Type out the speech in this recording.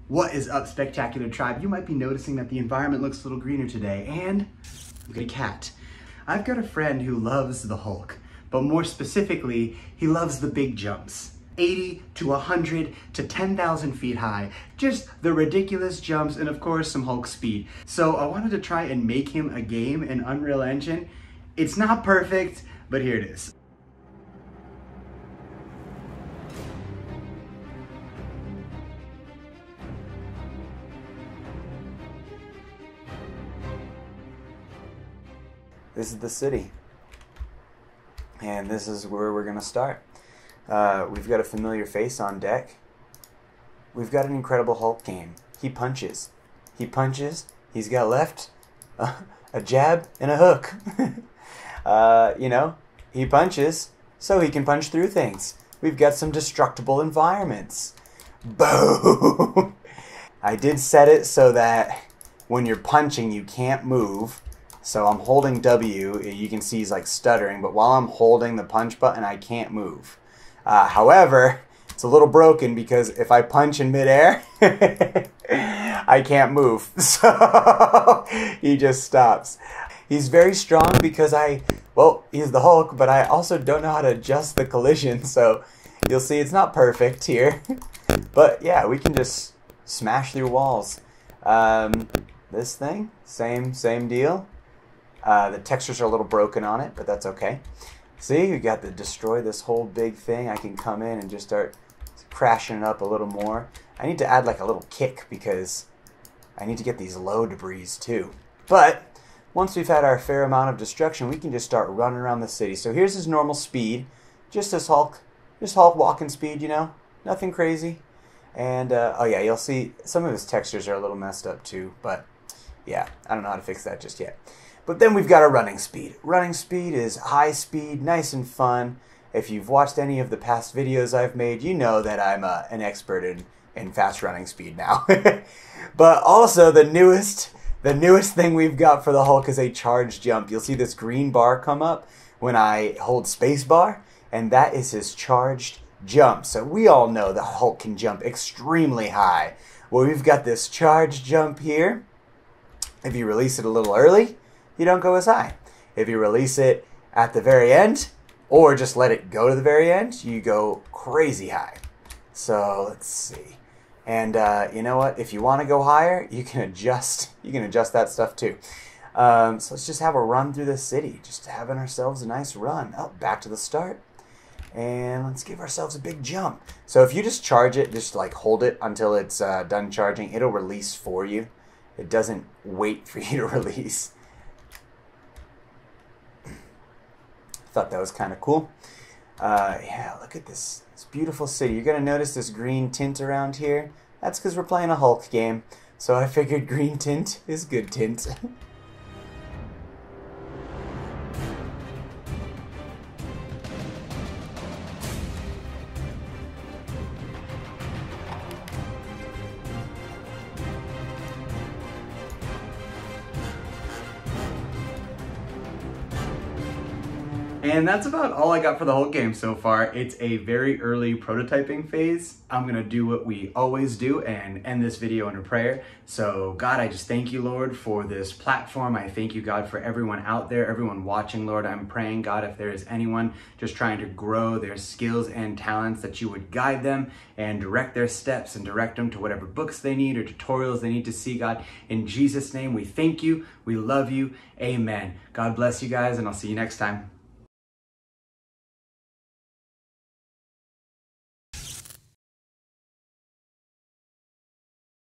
What is up, Spectacular Tribe? You might be noticing that the environment looks a little greener today, and I've got a cat. I've got a friend who loves the Hulk, but more specifically, he loves the big jumps. 80 to 100 to 10,000 feet high. Just the ridiculous jumps and of course some Hulk speed. So I wanted to try and make him a game in Unreal Engine. It's not perfect, but here it is. This is the city, and this is where we're gonna start. We've got a familiar face on deck. We've got an Incredible Hulk game. He punches. He punches. He's got left, a jab, and a hook. He punches so he can punch through things. We've got some destructible environments. Boom! I did set it so that when you're punching, you can't move. So I'm holding W, you can see he's like stuttering, but while I'm holding the punch button, I can't move. However, it's a little broken because if I punch in midair, I can't move. So he just stops. He's very strong because he's the Hulk, but I also don't know how to adjust the collision. So you'll see it's not perfect here. But yeah, we can just smash through walls. This thing, same deal. The textures are a little broken on it, but that's okay. See, we got to destroy this whole big thing. I can come in and just start crashing it up a little more. I need to add like a little kick because I need to get these low debris too. But once we've had our fair amount of destruction, we can just start running around the city. So here's his normal speed, just Hulk walking speed, nothing crazy. And oh yeah, you'll see some of his textures are a little messed up too, but yeah, I don't know how to fix that just yet. But then we've got a running speed. Running speed is high speed, nice and fun. If you've watched any of the past videos I've made, you know that I'm an expert in fast running speed now. But also the newest thing we've got for the Hulk is a charge jump. You'll see this green bar come up when I hold spacebar, and that is his charged jump. So we all know the Hulk can jump extremely high. Well, we've got this charged jump here. If you release it a little early, you don't go as high. If you release it at the very end, or just let it go to the very end, you go crazy high. So let's see. And you know what? If you want to go higher, you can adjust that stuff too. So let's just have a run through the city, just having ourselves a nice run. Oh, back to the start. And let's give ourselves a big jump. So if you just charge it, just like hold it until it's done charging, it'll release for you. It doesn't wait for you to release. Thought that was kind of cool. Yeah, look at this beautiful city. You're going to notice this green tint around here. That's because we're playing a Hulk game. So I figured green tint is good tint. And that's about all I got for the Hulk game so far. It's a very early prototyping phase. I'm gonna do what we always do and end this video in a prayer. So God, I just thank you, Lord, for this platform. I thank you, God, for everyone out there, everyone watching, Lord. I'm praying, God, if there is anyone just trying to grow their skills and talents, that you would guide them and direct their steps and direct them to whatever books they need or tutorials they need to see, God. In Jesus' name, we thank you, we love you, amen. God bless you guys, and I'll see you next time.